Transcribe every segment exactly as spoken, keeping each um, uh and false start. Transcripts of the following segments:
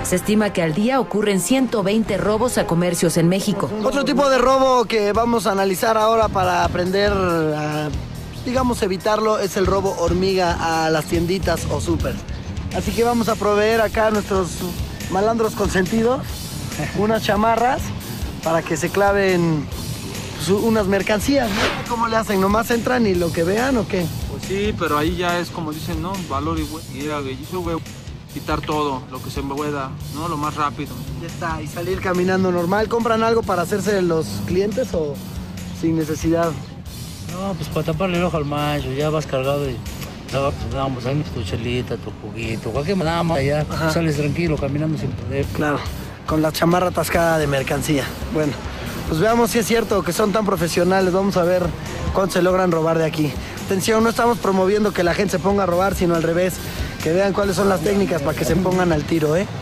Se estima que al día ocurren ciento veinte robos a comercios en México. Otro tipo de robo que vamos a analizar ahora para aprender a, digamos, evitarlo es el robo hormiga a las tienditas o súper. Así que vamos a proveer acá a nuestros malandros consentidos unas chamarras para que se claven su, unas mercancías, ¿no? ¿Cómo le hacen? ¿Nomás entran y lo que vean o qué? Pues sí, pero ahí ya es como dicen, ¿no? Valor y güey. Ir a Guillizo, güey. Quitar todo, lo que se pueda, ¿no? Lo más rápido. Ya está, y salir caminando normal. ¿Compran algo para hacerse los clientes o sin necesidad? No, pues para taparle el ojo al macho, ya vas cargado y no, pues vamos, ahí tu chelita, tu juguito, cualquier nada, ya Ajá. sales tranquilo, caminando sin poder. Claro, con la chamarra atascada de mercancía. Bueno, pues veamos si es cierto que son tan profesionales. Vamos a ver cuánto se logran robar de aquí. Atención, no estamos promoviendo que la gente se ponga a robar, sino al revés. Que vean cuáles son las técnicas para que se pongan al tiro, ¿eh?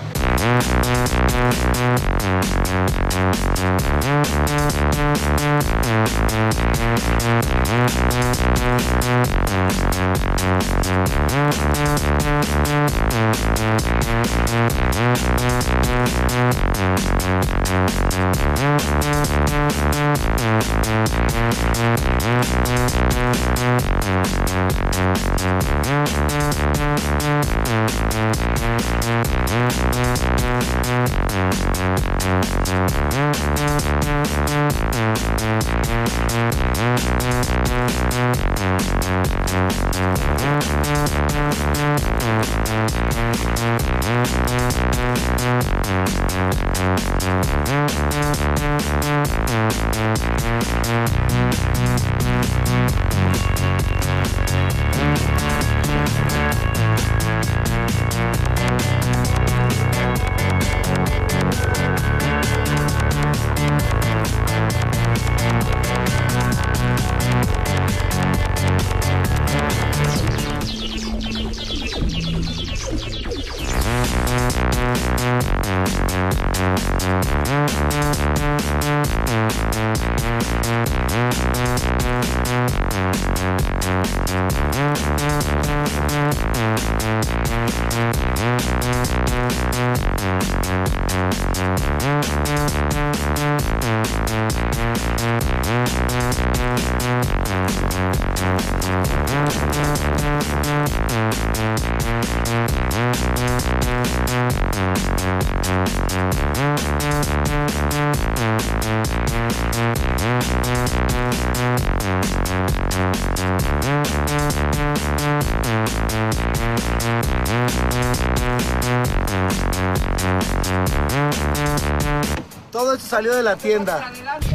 Todo esto salió de la tienda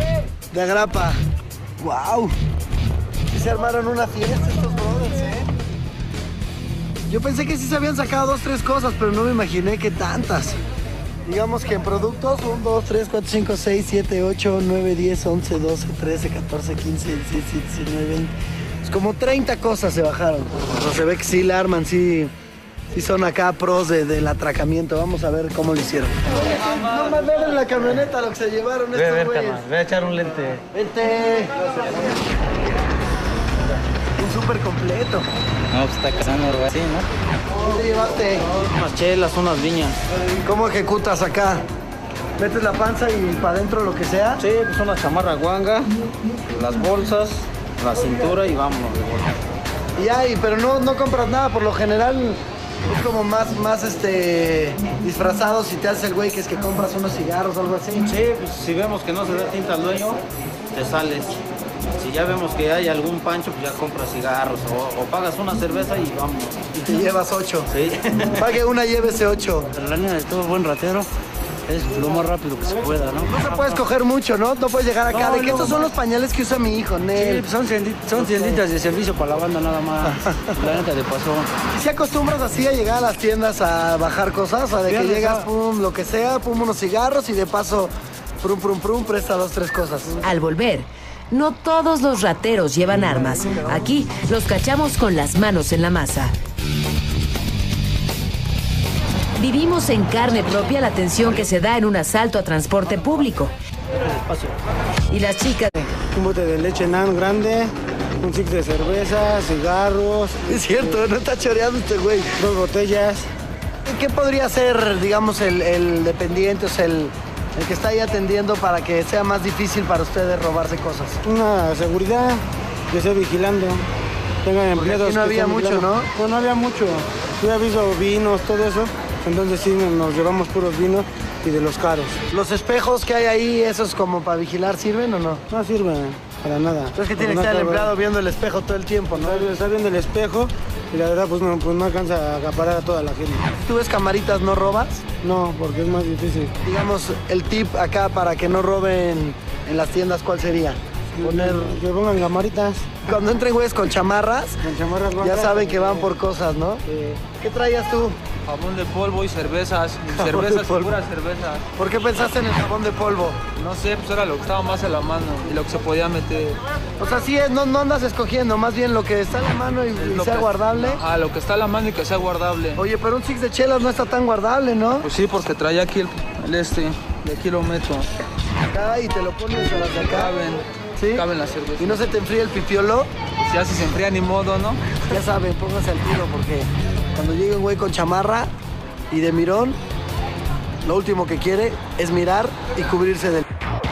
de Agrapa. ¡Wow! Sí se armaron una fiesta estos brothers, ¿eh? Yo pensé que sí se habían sacado dos, tres cosas, pero no me imaginé que tantas. Digamos que en productos, uno, dos, tres, cuatro, cinco, seis, siete, ocho, nueve, diez, once, doce, trece, catorce, quince, dieciséis, diecinueve, veinte. Es como treinta cosas se bajaron. No, se ve que sí la arman, sí, sí son acá pros de, del atracamiento. Vamos a ver cómo lo hicieron. No más ver en la camioneta lo que se llevaron ve, estos ve, güeyes. Ve a echar un lente. Vente. Un súper completo. No, pues está cazando algo así, ¿no? ¿Qué llevaste? Unas chelas, unas viñas. ¿Cómo ejecutas acá? ¿Metes la panza y para adentro lo que sea? Sí, pues una chamarra guanga, las bolsas, la cintura y vámonos de vuelta. Y ahí, pero no, no compras nada, por lo general es como más, más este, disfrazado si te haces el güey que es que compras unos cigarros o algo así. Sí, pues si vemos que no se da tinta al dueño, te sales. Si ya vemos que hay algún pancho, pues ya compras cigarros o, o pagas una cerveza y vámonos. Y te llevas ocho. Sí. Pague una, llévese ocho. Pero la línea de todo buen ratero es lo más rápido que se pueda, ¿no? No se puede escoger mucho, ¿no? No puedes llegar acá no, de que no, estos son los pañales que usa mi hijo, Nel. Sí, pues son, tienditas, son tienditas de servicio para la banda nada más. La neta de pasó. ¿Y si acostumbras así a llegar a las tiendas a bajar cosas? O sea, de que Fíjate, llegas, ¿sabes? pum, lo que sea, pum, unos cigarros y de paso, prum, prum, prum, presta dos, tres cosas. Al volver, no todos los rateros llevan armas. Aquí los cachamos con las manos en la masa. Vivimos en carne propia la tensión que se da en un asalto a transporte público. Y las chicas... Un bote de leche nan grande, un six de cerveza, cigarros. Es cierto, no está choreando este güey. Dos botellas. ¿Qué podría ser, digamos, el, el dependiente, o sea, el, el que está ahí atendiendo para que sea más difícil para ustedes robarse cosas? Una seguridad, que esté vigilando. Tengan empleados. Aquí no había mucho, ¿no? No, no había mucho. Yo he visto vinos, todo eso. Entonces sí, nos llevamos puros vinos y de los caros. ¿Los espejos que hay ahí, esos como para vigilar, sirven o no? No sirven para nada. Entonces que tiene que estar el empleado viendo el espejo todo el tiempo, ¿no? Está, está viendo el espejo y la verdad pues no, pues no alcanza a acaparar a toda la gente. ¿Tú ves camaritas, no robas? No, porque es más difícil. Digamos, el tip acá para que no roben en las tiendas, ¿cuál sería? Poner... Que pongan camaritas. Cuando entren güeyes con chamarras, Con chamarras ya blancas, saben que van eh, por cosas, ¿no? eh, ¿Qué traías tú? Jabón de polvo y cervezas. Jabón Cervezas de y polvo. puras cervezas. ¿Por qué pensaste en el jabón de polvo? No sé, pues era lo que estaba más a la mano y lo que se podía meter. O sea, sí, es, no, no andas escogiendo, más bien lo que está en la mano y, Es y lo sea que- guardable. Ajá, lo que está a la mano y que sea guardable. Oye, pero un six de chelas no está tan guardable, ¿no? Pues sí, porque traía aquí el, el este. De aquí lo meto. Acá y te lo pones a las de acá. Caben. ¿Sí? Caben las cervezas. ¿Y no se te enfría el pipiolo? Pues ya si se enfría ni modo, ¿no? Ya saben, pónganse al tiro porque cuando llegue un güey con chamarra y de mirón, lo último que quiere es mirar y cubrirse del...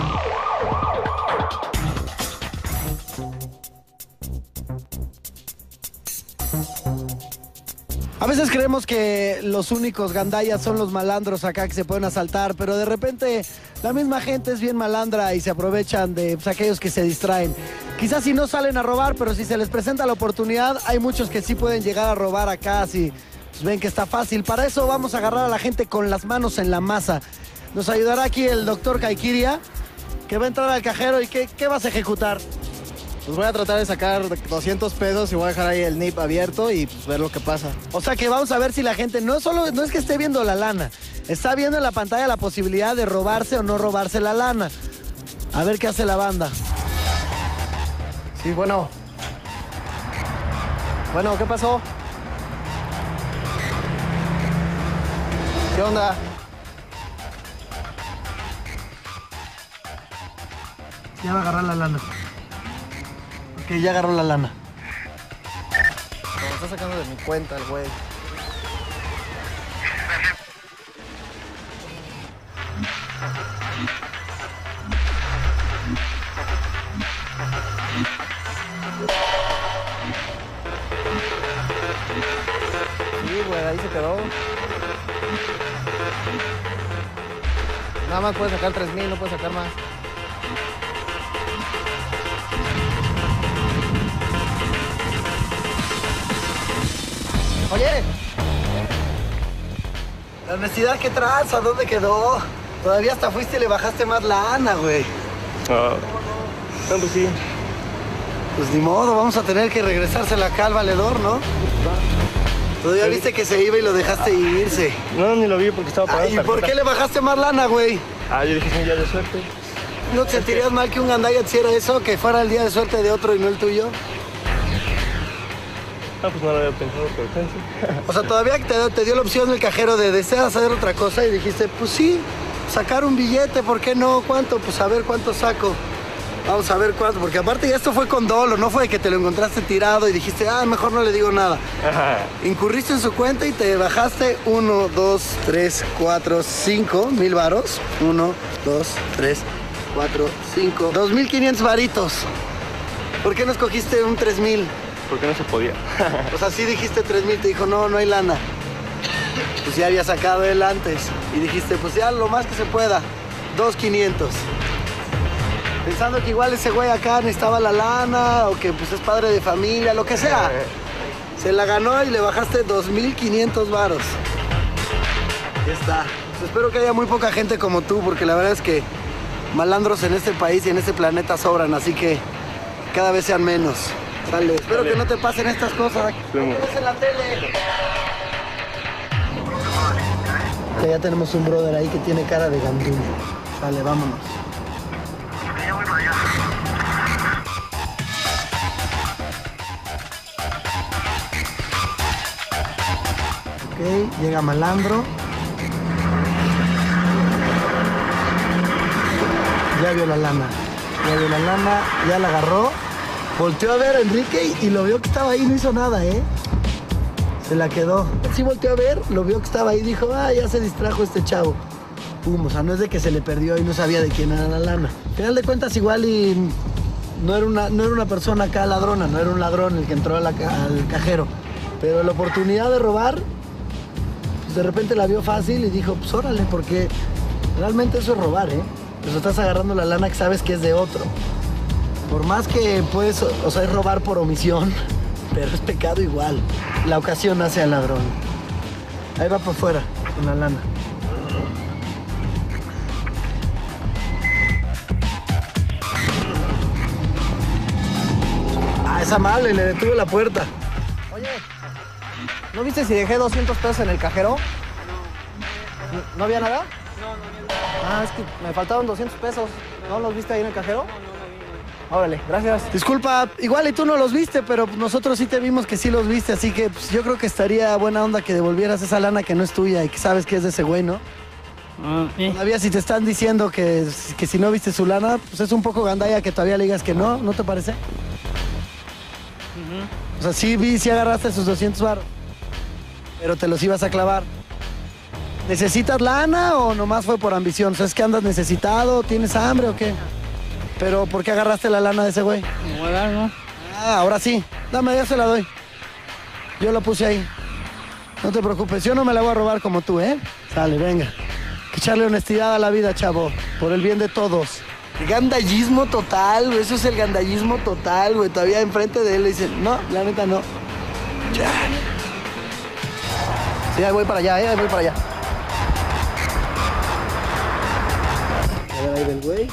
A veces creemos que los únicos gandayas son los malandros acá que se pueden asaltar, pero de repente la misma gente es bien malandra y se aprovechan de pues, aquellos que se distraen. Quizás si no salen a robar, pero si se les presenta la oportunidad, hay muchos que sí pueden llegar a robar acá si pues, ven que está fácil. Para eso vamos a agarrar a la gente con las manos en la masa. Nos ayudará aquí el doctor Kaikiria, que va a entrar al cajero y ¿qué, qué vas a ejecutar? Pues voy a tratar de sacar doscientos pesos y voy a dejar ahí el N I P abierto y pues ver lo que pasa. O sea que vamos a ver si la gente no solo no es que esté viendo la lana, está viendo en la pantalla la posibilidad de robarse o no robarse la lana. A ver qué hace la banda. Sí, bueno. Bueno, ¿qué pasó? ¿Qué onda? Ya va a agarrar la lana. Ok, ya agarró la lana. Me está sacando de mi cuenta el güey. Sí, güey, ahí se quedó. Nada más puede sacar tres mil, no puede sacar más. Oye, la honestidad que traes, ¿a dónde quedó? Todavía hasta fuiste y le bajaste más lana, güey. Ah, no, pues sí. Pues ni modo, vamos a tener que regresársela acá al valedor, ¿no? Todavía viste que se iba y lo dejaste irse. No, ni lo vi porque estaba pagando Ay, ¿y por qué le bajaste más lana, güey? Ah, yo dije que es un día de suerte. ¿No te sentirías mal que un gandaya te hiciera eso? Que fuera el día de suerte de otro y no el tuyo. Ah, pues no lo había pensado, pero pensé. O sea, todavía te, te dio la opción el cajero de deseas hacer otra cosa y dijiste, pues sí, sacar un billete, ¿por qué no? ¿Cuánto? Pues a ver cuánto saco. Vamos a ver cuánto, porque aparte ya esto fue con dolo, no fue que te lo encontraste tirado y dijiste, ah, mejor no le digo nada. Ajá. Incurriste en su cuenta y te bajaste uno, dos, tres, cuatro, cinco mil varos. Uno, dos, tres, cuatro, cinco. Dos mil quinientos varitos. ¿Por qué no escogiste un tres mil? Porque no se podía. O sea, sí dijiste tres mil, te dijo, no, no hay lana. Pues ya había sacado él antes. Y dijiste, pues ya lo más que se pueda. Dos quinientos. Pensando que igual ese güey acá necesitaba la lana, o que pues es padre de familia, lo que sea. Se la ganó y le bajaste dos mil quinientos varos. Ya está. Pues espero que haya muy poca gente como tú, porque la verdad es que malandros en este país y en este planeta sobran, así que cada vez sean menos. Sale. Espero Dale. que no te pasen estas cosas. Vemos. ¿Qué ves en la tele? Que ya tenemos un brother ahí que tiene cara de gandul. Sale, vámonos. Ok, llega malandro. Ya vio la lana. Ya vio la lana, ya la agarró. Volteó a ver a Enrique y lo vio que estaba ahí, no hizo nada, ¿eh? Se la quedó. Sí volteó a ver, lo vio que estaba ahí y dijo, ah, ya se distrajo este chavo. Pum, o sea, no es de que se le perdió y no sabía de quién era la lana. Al final de cuentas, igual y no era una, no era una persona acá ladrona, no era un ladrón el que entró a la, al cajero. Pero la oportunidad de robar, pues de repente la vio fácil y dijo, pues órale, porque realmente eso es robar, ¿eh? Pues estás agarrando la lana que sabes que es de otro. Por más que puedes, o sea, es robar por omisión, pero es pecado igual. La ocasión hace al ladrón. Ahí va para afuera, con la lana. Ah, es amable, le detuvo la puerta. Oye, ¿no viste si dejé doscientos pesos en el cajero? ¿No, ¿no había nada? No, no había nada. Ah, es que me faltaron doscientos pesos. ¿No los viste ahí en el cajero? Órale, gracias. Disculpa, igual y tú no los viste, pero nosotros sí te vimos que sí los viste, así que pues, yo creo que estaría buena onda que devolvieras esa lana que no es tuya y que sabes que es de ese güey, ¿no? Ah, sí. Todavía si te están diciendo que, que si no viste su lana, pues es un poco gandalla que todavía le digas que no, ¿no te parece? Uh-huh. O sea, sí vi, sí agarraste sus doscientos baros, pero te los ibas a clavar. ¿Necesitas lana o nomás fue por ambición? O sea, ¿es que andas necesitado? ¿Tienes hambre o qué? Pero, ¿por qué agarraste la lana de ese güey? Me voy a dar, ¿no? Ah, ahora sí. Dame, ya se la doy. Yo lo puse ahí. No te preocupes, yo no me la voy a robar como tú, ¿eh? Sale, venga. Hay que echarle honestidad a la vida, chavo. Por el bien de todos. El gandallismo total, güey. Eso es el gandallismo total, güey. Todavía enfrente de él le dicen, no, la neta no. Ya. Sí, ahí voy para allá, ¿eh? Ahí voy para allá. A ver, ahí del güey.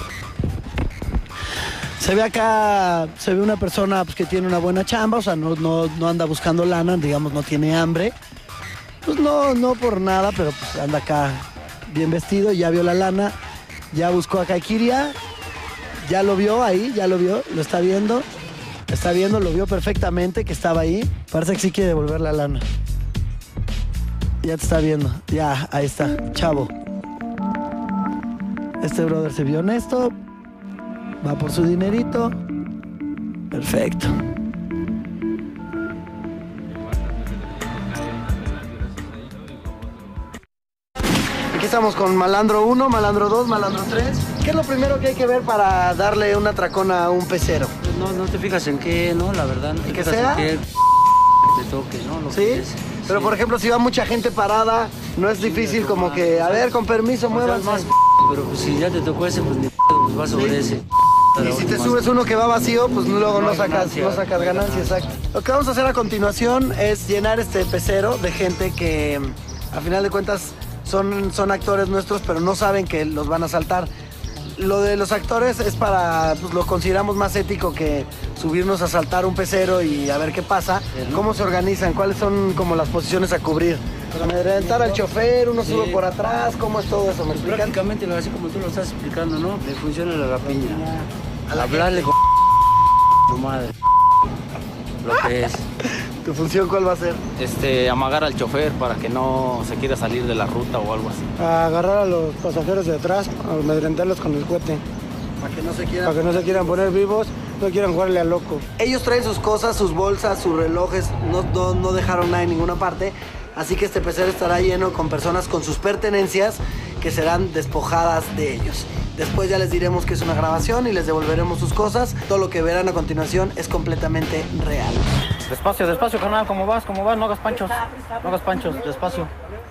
Se ve acá, se ve una persona pues, que tiene una buena chamba, o sea, no, no, no anda buscando lana, digamos, no tiene hambre. Pues no, no por nada, pero pues anda acá bien vestido, ya vio la lana, ya buscó acá a Kiria, ya lo vio ahí, ya lo vio, lo está viendo, está viendo, lo vio perfectamente que estaba ahí. Parece que sí quiere devolver la lana. Ya te está viendo, ya, ahí está, chavo. Este brother se vio honesto. Va por su dinerito. Perfecto. Aquí estamos con Malandro uno, Malandro dos, Malandro tres. ¿Qué es lo primero que hay que ver para darle una tracona a un pecero? No, no te fijas en qué, ¿no? La verdad, no te ¿Que fijas sea? en qué te toque, ¿no? Lo ¿Sí? que es. Pero Sí. por ejemplo, si va mucha gente parada, no es difícil como que, a ver, con permiso, O sea, muévanse. más, pero pues si ya te tocó ese, pues ni pues va sobre Sí. ese. Y si te subes uno que va vacío, pues luego No no hay sacas, ganancia, no sacas no hay ganancia, ganancia. exacto. Lo que vamos a hacer a continuación es llenar este pecero de gente que, a final de cuentas, son, son actores nuestros, pero no saben que los van a asaltar. Lo de los actores es para, pues lo consideramos más ético que subirnos a asaltar un pecero y a ver qué pasa. ¿Cómo se organizan? ¿Cuáles son como las posiciones a cubrir? Amedrentar al chofer, uno Sí. sube por atrás, ¿cómo es todo eso? ¿Me explican? Prácticamente, así como tú lo estás explicando, ¿no? Le funciona la rapiña. A la Hablarle con tu madre. Lo que es. ¿Tu función cuál va a ser? Este, amagar al chofer para que no se quiera salir de la ruta o algo así. A agarrar a los pasajeros de atrás, a amedrentarlos con el cohete, Para que no se quieran... para que no se quieran poner vivos, no quieran jugarle a loco. Ellos traen sus cosas, sus bolsas, sus relojes, no, no, no dejaron nada en ninguna parte, así que este pecero estará lleno con personas con sus pertenencias que serán despojadas de ellos. Después ya les diremos que es una grabación y les devolveremos sus cosas. Todo lo que verán a continuación es completamente real. Despacio, despacio, carnal, ¿cómo vas? ¿Cómo vas? No hagas panchos. No hagas panchos, despacio.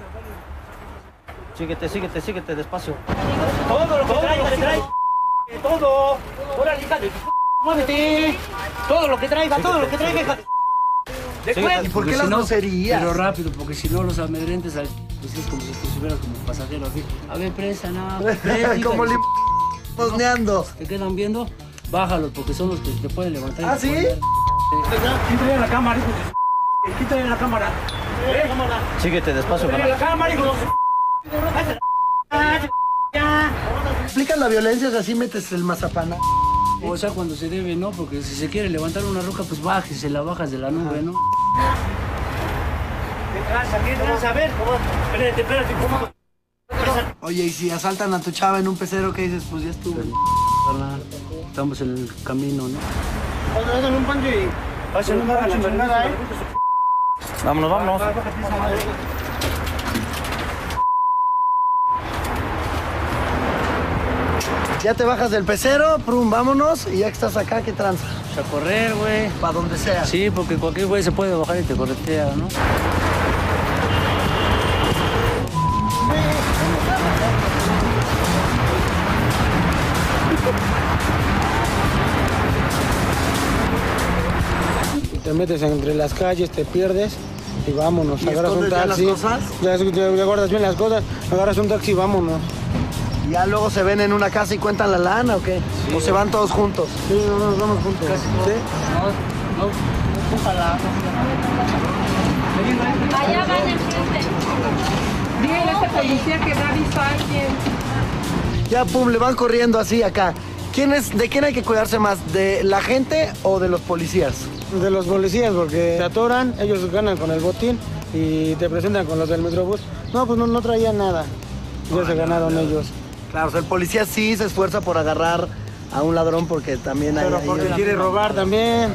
Síguete, síguete, síguete, despacio. Todo lo que traiga, que traiga. Todo. Órale, hija de... Muévete. Todo lo que traiga, todo lo que traiga, hija de... Después. ¿Y por qué Porque las si no- groserías? Pero rápido, porque si no los amedrentes, al- pues es como si te subieras como pasajero así. A ver, presta, no. presta, hija Como de- lim... posneando. ¿Te quedan viendo? Bájalos, porque son los que te pueden levantar. y ¿Ah, te sí? pueden dar. Quítale la cámara, hijo de... Quítale la cámara. Quítale la cámara. Síguete, despacio, Quítale carnal. la cámara, hijo de... Ya. ¿Explican la violencia si así metes el mazapana? O sea, cuando se debe, ¿no? Porque si se quiere levantar una roca, pues bájese, la bajas de la nube, ¿no? ¿Qué tranza? ¿Qué tranza? A ver. Espérate, espérate. ¿Cómo? Oye, y si asaltan a tu chava en un pecero, ¿qué dices? Pues ya estuvo. Carnal, estamos en el camino, ¿no? Háganle un pancho y... Hacen un pancho, nada, ¿eh? Vámonos, vámonos. Ya te bajas del pecero, prum, vámonos, y ya que estás acá, ¿qué tranza? A correr, güey. Para donde sea. Sí, porque cualquier güey se puede bajar y te corretea, ¿no? Te metes entre las calles, te pierdes y vámonos. ¿Y agarras un escondes ya taxi. las cosas? Ya, ya, ya guardas bien las cosas, agarras un taxi y vámonos. ¿Y ya luego se ven en una casa y cuentan la lana o qué? Sí, ¿O se van todos juntos? Sí, no, nos vamos juntos. ¿Sí? No, no, ojalá. Allá van enfrente. Díganle a esta policía que no avisó a alguien. Ya, pum, le van corriendo así acá. ¿Quién es, ¿De quién hay que cuidarse más? ¿De la gente o de los policías? De los policías, porque te atoran, ellos ganan con el botín y te presentan con los del Metrobús. No, pues no, no traían nada. Ya se ganaron ellos. Claro, o sea, el policía sí se esfuerza por agarrar a un ladrón porque también hay... Pero ahí porque una- quiere robar también.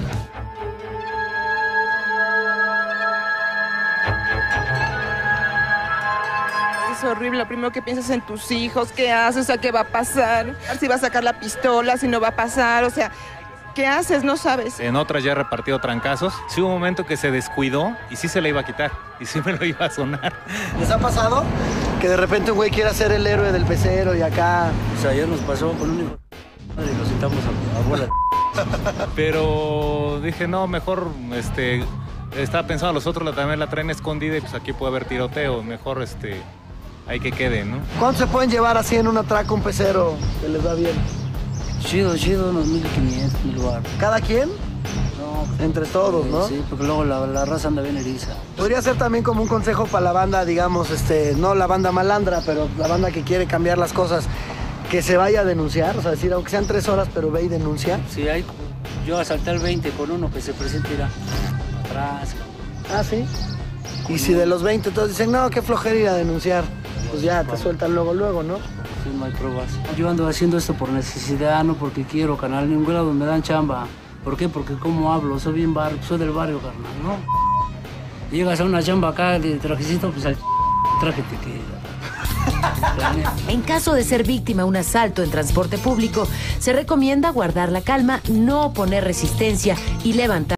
Es horrible, lo primero que piensas en tus hijos, qué haces, o sea, qué va a pasar, si va a sacar la pistola, si no va a pasar, o sea, ¿qué haces? No sabes. En otras ya he repartido trancazos. Sí hubo un momento que se descuidó y sí se le iba a quitar y sí me lo iba a sonar. ¿Les ha pasado que de repente un güey quiera ser el héroe del pecero y acá... O sea, ayer nos pasó con un hijo de y lo sentamos a, a bola. Pero dije, no, mejor, este, estaba pensando, los otros la- también la traen escondida y pues aquí puede haber tiroteo. Mejor, este, hay que quede, ¿no? ¿Cuánto se pueden llevar así en un atraco un pecero que les va bien? Chido, chido, unos mil quinientos, mil baros. ¿Cada quien? No, Entre todos, ¿no? Sí, porque luego la, la raza anda bien eriza. Podría ser también como un consejo para la banda, digamos, este, no la banda malandra, pero la banda que quiere cambiar las cosas, que se vaya a denunciar, o sea, decir, aunque sean tres horas, pero ve y denuncia. Sí, hay, yo asalté al veinte con uno que se presenta irá atrás. Ah, sí. Y si de los veinte todos dicen, no, qué flojera ir a denunciar, pues ya te sueltan luego, luego, ¿no? Sí, no hay pruebas. Yo ando haciendo esto por necesidad, no porque quiero, carnal. En ningún lado me dan chamba. ¿Por qué? Porque como hablo, soy bien barrio, soy del barrio, carnal, ¿no? Llegas a una chamba acá de trajecito, pues al traje te queda. En caso de ser víctima de un asalto en transporte público, se recomienda guardar la calma, no oponer resistencia y levantar